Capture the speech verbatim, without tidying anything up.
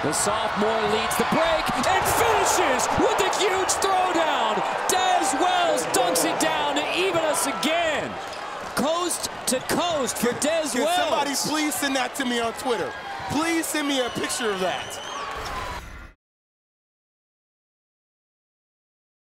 The sophomore leads the break and finishes with a huge throwdown. Dez Wells dunks it down to even us again. Coast to coast for Dez Wells. Can somebody please send that to me on Twitter? Please send me a picture of that.